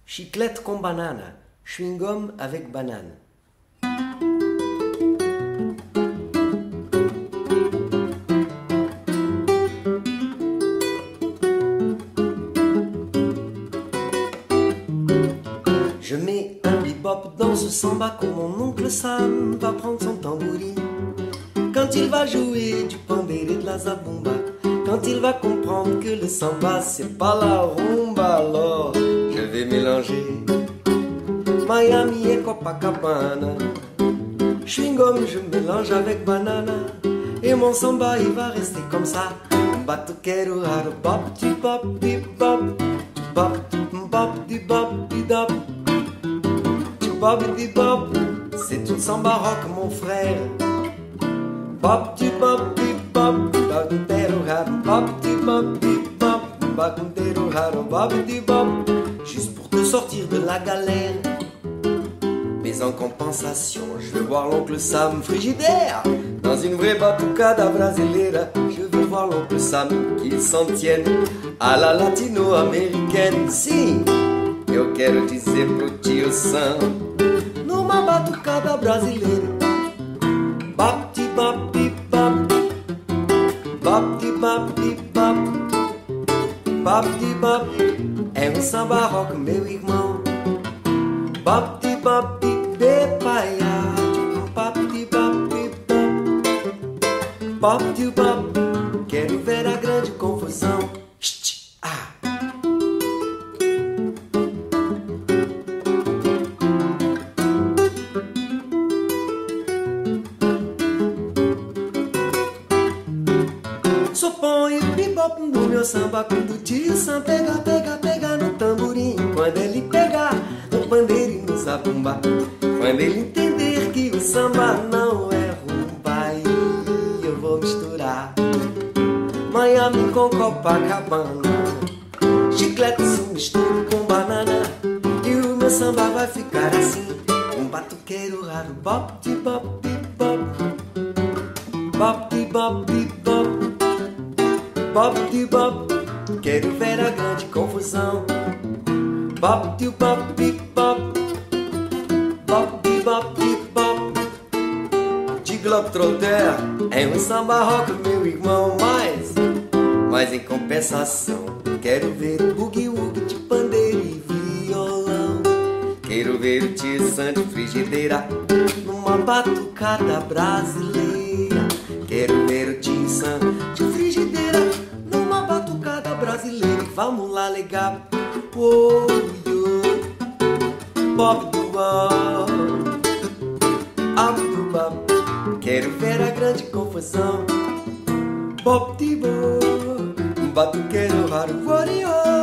Chiclette com banana, chewing-gum avec banane. Je mets un bebop dans ce samba quand mon oncle Sam va prendre son tambourin. Quand il va jouer du pandéré de la zabumba, quand il va comprendre que le samba c'est pas la rumba, alors je vais mélanger Miami et Copacabana. Chewing-gum je mélange avec banana, et mon samba il va rester comme ça. Batuquero raro bop di bop di bop, bop bop di bop di bop, bop di bop. C'est une samba rock mon frère. Bop di bop di bop, bagundeiro raro bop di bop di bop, bagundeiro raro bop di bop. Juste pour te sortir de la galère. Mais en compensation, je vais voir l'oncle Sam frigidaire. Dans une vraie batucada brasileira, je vais voir l'oncle Sam qu'il s'en tienne à la latino-américaine. Si, eu quero dizer pro tio Sam, numa batucada brasileira. Bop di bop di bop, bop di bop di bop, bop di bop. É um samba rock, meu irmão. Bop di bop di bepaia, bop di bop di bop, bop di bop. Quero ver a grande confusão. Só põe bebop no meu samba quando o tio Sam pega, pega, pega no tamborim. Quando ele pegar no pandeiro e no zabumba, quando ele entender que o samba não é rumba, aí eu vou misturar Miami com Copacabana. Chiclete se mistura com banana, e o meu samba vai ficar assim. Um batuqueiro raro, bop de bop de bop, bop de bop de bop, bop de bop. Quero ver a grande confusão. Bop de bop de bop, bop de bop de bop. De Globetrotter é um samba rock, meu irmão, mas em compensação quero ver o boogie-woogie de pandeiro e violão. Quero ver o tio Sam de frigideira numa batucada brasileira. Quero ver o tio Sam de frigideira numa batucada brasileira. E vamos lá ligar. Oh, bop do bop, up do bop. Quero ver a grande confusão. Bop de bop, batuqueiro raro, warrior.